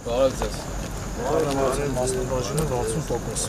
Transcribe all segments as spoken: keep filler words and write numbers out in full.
Բարև ձեզ։ Արամազեն մասնաբաժինը վաթսուն տոկոս։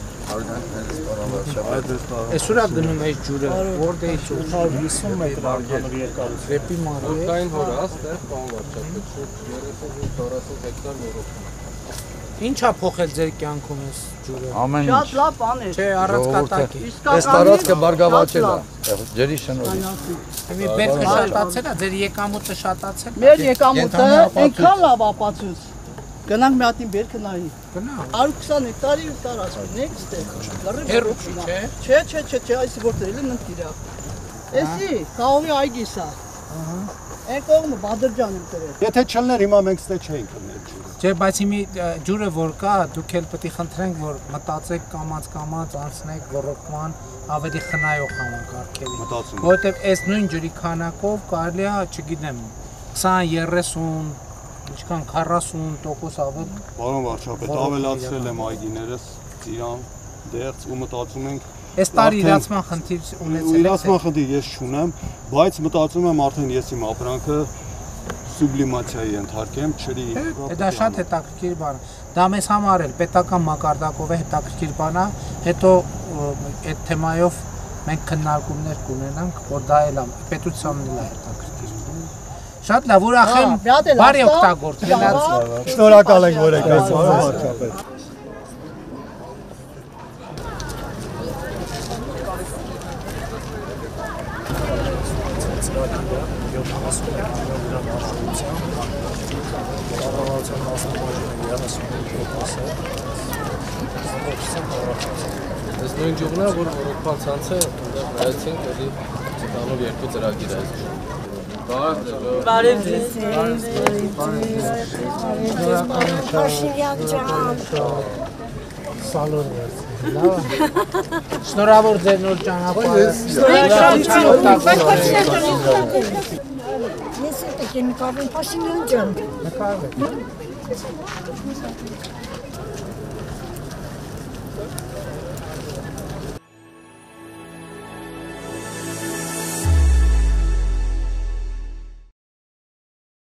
Այսօր է գնում այս ջուրը, որտե է ջուրը հիսուն մետր արգելվի երկարություն։ Դեպի մարի է։ Որքային հոր է, ստեղ պարոն վարչապետ, շուրջ երեսուն տասնութ հեկտար մորոքում։ Ինչ է փոխել ձեր կյանքում այս ջուրը։ Ամեն ինչ։ Շատ լավ բան է։ Չէ, առանց կատակի։ Այս տարածքը բարգավաճել է, ջրի շնորհիվ։ Մի բերքը շատացել է, ձեր եկամուտը շատացել է։ Մեր եկամուտը այնքան լավ ապացույց։ Գնանք մի հատ բերքը նայի։ Գնա։ հարյուր քսան հեկտարի տարածք ունենք ստեղ։ Հերո չի, չէ։ Չէ, չէ, չէ, չէ, այս որտեղ է ննտիրա։ Էսի, խաղողի այգիս է։ Ահա։ Այն կողմը Բադրջան եմ դրել։ Եթե չլներ հիմա մենք ստե չէինք կներ ջուրը։ Չէ, բայց հիմի ջուրը որ կա, դուք էլ պետք է խնդրենք, որ մտածեք կամած-կամած անցնեք ռոռոկման ավելի խնայող համակարգերի։ Մտածում եմ։ Որովհետև այս նույն ջրի քանակով կարելի է, չգիտեմ, քսան երեսուն ինչքան քառասուն տոկոս ավել։ Պարոն վարչապետ, ավելացրել եմ այգիներս, ծիրան, դեղց ու մտածում ենք Այս տարի իրացման խնդիր ունեցել եք։ Իրացման խնդիր ես չունեմ, բայց մտածում եմ արդեն ես իմ ապրանքը սուբլիմացիայի ենթարկեմ, չրի։ Դա շատ հետաքրքիր բան է։ Դա մեզ համար էլ պետական մակարդակով է հետաքրքիր բան է, հետո այդ թեմայով մենք քննարկումներ կունենանք, որ դա էլ է պետությանն էլ է հետաքրքիր։ Շատ լավ, ուրախ եմ, բարի օգտագործել։ Շնորհակալ ենք, որ եկաք, պարոն վարչապետ։ Այս նույն ջուրն է, որ ռոռոկման ցանցը այնտեղ նայեցինք, էլի տանով երկու ծրագիր այս ջուրը։ Բարև ձեզ։ Փաշինյան ջան։ Սալոր վերց։ Լավ։ Շնորհավոր ձեր նոր ճանապարհը։ Ես էլ եկեմ կավեն Փաշինյան ջան։ Նկարվեք։